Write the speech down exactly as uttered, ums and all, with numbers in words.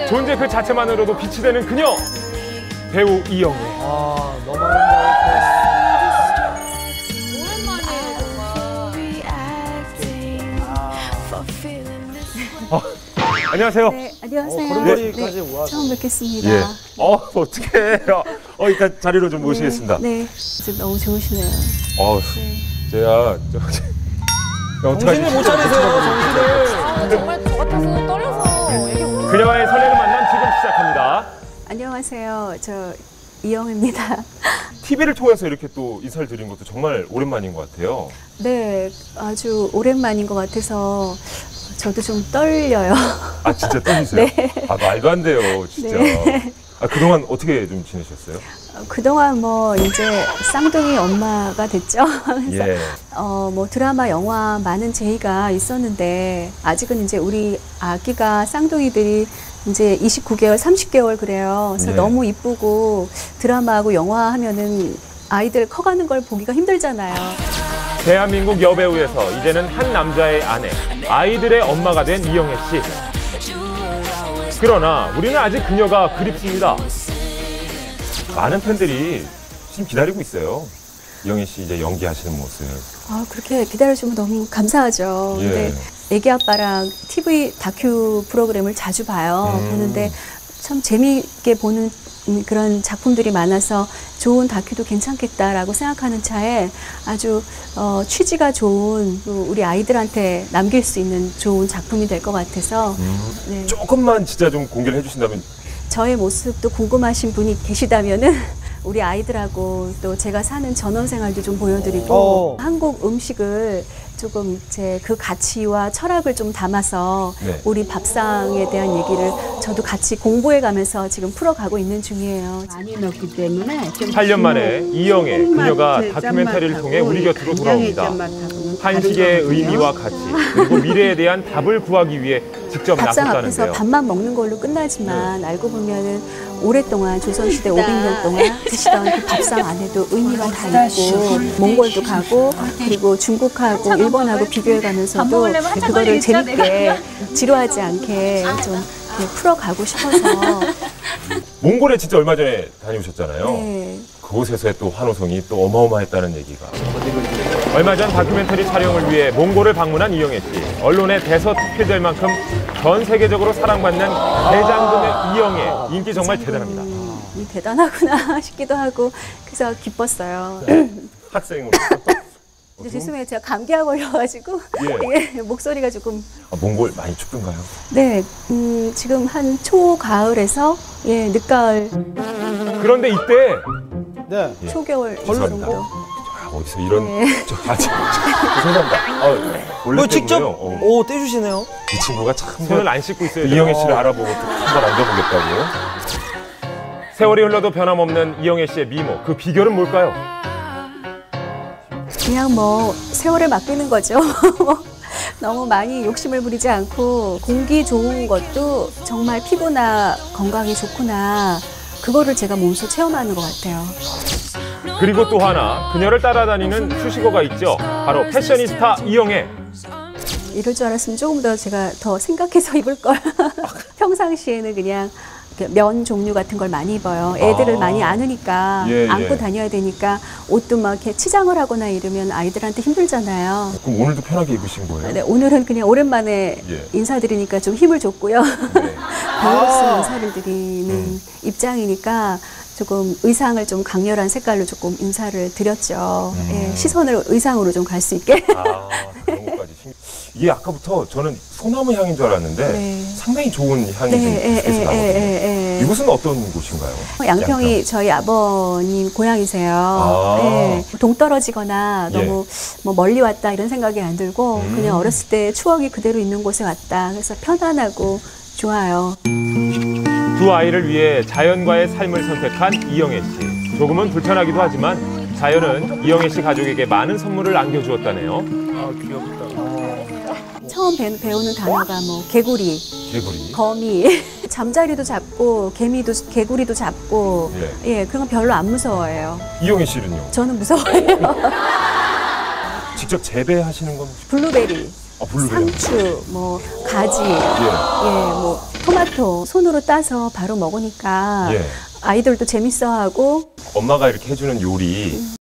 존재 그 자체만으로도 빛이 되는 그녀. 배우 이영애. 아, 너무 아름다워. 어, 안녕하세요. 네, 안녕하세요. 어, 걸음걸이까지 네, 와. 처음 뵙겠습니다. 예. 어, 어떡해. 어, 일단 자리로 좀 모시겠습니다. 네, 네. 지금 너무 좋으시네요. 어, 네. 제가 저, 정신을 못 차리세요, 정신을. 아, 정말 저 같아서 떨려서 얘기 못 그녀와의 설레는 만남 지금 시작합니다. 안녕하세요. 저 이영애입니다. 티비를 통해서 이렇게 또 인사를 드린 것도 정말 오랜만인 것 같아요. 네, 아주 오랜만인 것 같아서 저도 좀 떨려요. 아, 진짜 떨리세요? 네. 아, 말도 안 돼요, 진짜. 네. 아, 그동안 어떻게 좀 지내셨어요? 어, 그동안 뭐 이제 쌍둥이 엄마가 됐죠. 그래서 예. 어, 뭐 드라마, 영화 많은 제의가 있었는데 아직은 이제 우리 아기가 쌍둥이들이 이제 이십구 개월, 삼십 개월 그래요. 그래서 예. 너무 이쁘고 드라마하고 영화 하면은 아이들 커가는 걸 보기가 힘들잖아요. 대한민국 여배우에서 이제는 한 남자의 아내, 아이들의 엄마가 된 이영애 씨. 그러나 우리는 아직 그녀가 그립습니다. 많은 팬들이 지금 기다리고 있어요. 이영애 씨 이제 연기하시는 모습. 아, 그렇게 기다려주면 너무 감사하죠. 예. 근데 애기 아빠랑 티비 다큐 프로그램을 자주 봐요. 음. 보는데 참 재미있게 보는 그런 작품들이 많아서 좋은 다큐도 괜찮겠다라고 생각하는 차에 아주 어, 취지가 좋은 우리 아이들한테 남길 수 있는 좋은 작품이 될 것 같아서 음. 네. 조금만 진짜 좀 공개를 해주신다면. 저의 모습도 궁금하신 분이 계시다면은 우리 아이들하고 또 제가 사는 전원 생활도 좀 보여드리고 어. 한국 음식을 조금 제 그 가치와 철학을 좀 담아서 네. 우리 밥상에 대한 얘기를 저도 같이 공부해 가면서 지금 풀어가고 있는 중이에요. 많이 넣기 때문에 좀 팔 년 만에 이영애, 그녀가 짠맛, 다큐멘터리를 통해 우리 곁으로 간장의 돌아옵니다. 짠맛하고는 한식의 다르거든요. 의미와 가치, 그리고 미래에 대한 답을 구하기 위해 직접 밥상 앞에서 나섰다는데요. 밥만 먹는 걸로 끝나지만 알고 보면은 오랫동안 조선시대 오백 년 동안 드시던 그 밥상 안에도 의미가 다 있고 몽골도 가고 그리고 중국하고 일본하고 비교해가면서도 그거를 재밌게 지루하지 않게 좀 이렇게 풀어가고 싶어서 몽골에 진짜 얼마 전에 다녀오셨잖아요. 네. 그곳에서의 또 환호성이 또 어마어마했다는 얘기가. 얼마 전 다큐멘터리 촬영을 위해 몽골을 방문한 이영애 씨. 언론에 대서특필될 만큼 전 세계적으로 사랑받는 대장금의 이영애. 인기 정말 대단합니다. 음, 대단하구나 싶기도 하고 그래서 기뻤어요. 학생으로. 이제 죄송해요. 제가 감기가 걸려가지고 예. 예, 목소리가 조금 아, 몽골 많이 춥던가요? 네, 음, 지금 한 초가을에서 예, 늦가을, 그런데 이때 네. 예. 초겨울 이 죄송합니다. 정도. 아, 어디서 이런 네. 저, 아, 저, 저, 죄송합니다. 아, 원래 뭐 직접 때문에요. 어. 오 떼주시네요. 이 친구가 참 손을 안 씻고 있어요. 이영애 씨를 알아보고 한번 앉아보겠다고요. 세월이 흘러도 변함없는 이영애 씨의 미모, 그 비결은 뭘까요? 그냥 뭐 세월에 맡기는 거죠. 너무 많이 욕심을 부리지 않고 공기 좋은 것도 정말 피부나 건강에 좋구나. 그거를 제가 몸소 체험하는 것 같아요. 그리고 또 하나, 그녀를 따라다니는 수식어가 있죠. 바로 패셔니스타 이영애. 이럴 줄 알았으면 조금 더 제가 더 생각해서 입을 걸. 평상시에는 그냥 면 종류 같은 걸 많이 입어요. 애들을 아. 많이 안으니까 예, 안고 예. 다녀야 되니까 옷도 막 이렇게 치장을 하거나 이러면 아이들한테 힘들잖아요. 그럼 오늘도 편하게 입으신 거예요? 네, 오늘은 그냥 오랜만에 예. 인사드리니까 좀 힘을 줬고요. 네. 반갑습니다 인사를 드리는 음. 입장이니까 조금 의상을 좀 강렬한 색깔로 조금 인사를 드렸죠. 음. 예, 시선을 의상으로 좀 갈 수 있게. 아, 그런 것까지. 신- 이게 아까부터 저는 소나무 향인 줄 알았는데 네. 상당히 좋은 향이 네, 좀 예, 계속해서 예, 나거든요. 예, 예. 이곳은 어떤 곳인가요? 양평이 저희 아버님 고향이세요. 아. 예, 동떨어지거나 예. 너무 뭐 멀리 왔다 이런 생각이 안 들고 음. 그냥 어렸을 때 추억이 그대로 있는 곳에 왔다. 그래서 편안하고 좋아요. 두 아이를 위해 자연과의 삶을 선택한 이영애 씨. 조금은 불편하기도 하지만 자연은 이영애 씨 가족에게 많은 선물을 안겨주었다네요. 아 귀엽다. 처음 배, 배우는 단어가 뭐 개구리, 개구리. 거미, 잠자리도 잡고 개미도 개구리도 잡고 예. 예 그런 거 별로 안 무서워해요. 이영애 씨는요? 저는 무서워해요. 직접 재배하시는 건 블루베리 아, 블루베리. 상추, 뭐 가지, 예. 예, 뭐 토마토 손으로 따서 바로 먹으니까 예. 아이들도 재밌어하고 엄마가 이렇게 해주는 요리